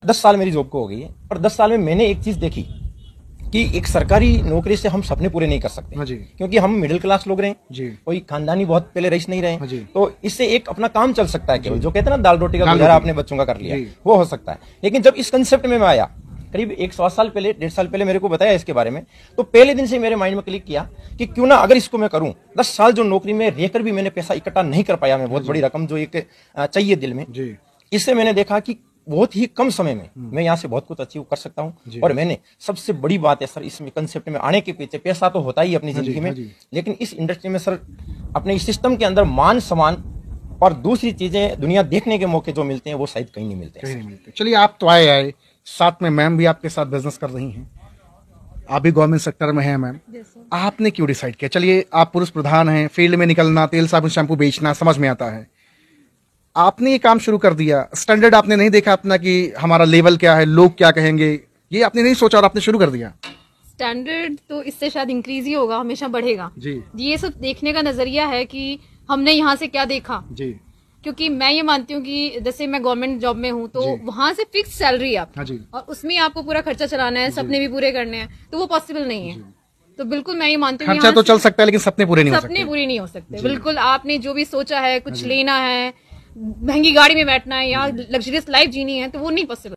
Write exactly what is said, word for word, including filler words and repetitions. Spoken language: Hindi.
दस साल मेरी जॉब को हो गई है, और दस साल में मैंने एक चीज देखी कि एक सरकारी नौकरी से हम सपने पूरे नहीं कर सकते। हाँ जी। क्योंकि हम मिडिल क्लास लोग रहे जी। कोई खानदानी बहुत पहले रईस नहीं रहे। हाँ जी। तो इससे एक अपना काम चल सकता है, केवल जो कहते हैं ना दाल रोटी का दाल गुजारा रोटी। अपने बच्चों का कर लिया, जी। वो हो सकता है। लेकिन जब इस कंसेप्ट में मैं आया, करीब एक सौ साल पहले, डेढ़ साल पहले मेरे को बताया इसके बारे में, तो पहले दिन से मेरे माइंड में क्लिक किया कि क्यों ना अगर इसको मैं करूं। दस साल जो नौकरी में रहकर भी मैंने पैसा इकट्ठा नहीं कर पाया, मैं बहुत बड़ी रकम जो एक अ, चाहिए दिल में, जी। इससे मैंने देखा कि बहुत ही कम समय में मैं यहाँ से बहुत कुछ अचीव कर सकता हूँ। और मैंने सबसे बड़ी बात है सर, इसमें कंसेप्ट में आने के पीछे पैसा तो होता ही अपनी हाँ जी, जिंदगी में, हाँ जी। लेकिन इस इंडस्ट्री में सर अपने इस सिस्टम के अंदर मान सम्मान और दूसरी चीजें दुनिया देखने के मौके जो मिलते हैं वो शायद कहीं नहीं मिलते। कहीं नहीं मिलते। चलिए, आप तो आए आए, साथ में मैम भी आपके साथ बिजनेस कर रही हैं, आप भी गवर्नमेंट सेक्टर में हैं मैम, आपने क्यों डिसाइड किया? चलिए, आप पुरुष प्रधान हैं, फील्ड में निकलना, तेल साबुन शैम्पू बेचना समझ में आता है, आपने ये काम शुरू कर दिया। स्टैंडर्ड आपने नहीं देखा अपना कि हमारा लेवल क्या है, लोग क्या कहेंगे, ये आपने नहीं सोचा और आपने शुरू कर दिया? स्टैंडर्ड तो इससे शायद इंक्रीज ही होगा, हमेशा बढ़ेगा जी। ये सब देखने का नजरिया है कि हमने यहाँ से क्या देखा। जी। क्योंकि मैं ये मानती हूँ कि जैसे मैं गवर्नमेंट जॉब में हूँ तो वहां से फिक्स सैलरी है आप, हाँ जी। और उसमें आपको पूरा खर्चा चलाना है, सपने भी पूरे करने हैं, तो वो पॉसिबल नहीं है। तो बिल्कुल मैं ये मानती हूँ खर्चा तो चल सकता है लेकिन सपने पूरे नहीं हो सकते। सपने पूरे नहीं हो सकते। बिल्कुल आपने जो भी सोचा है, कुछ लेना है, महंगी गाड़ी में बैठना है या लग्जरियस लाइफ जीनी है, तो वो नहीं पॉसिबल।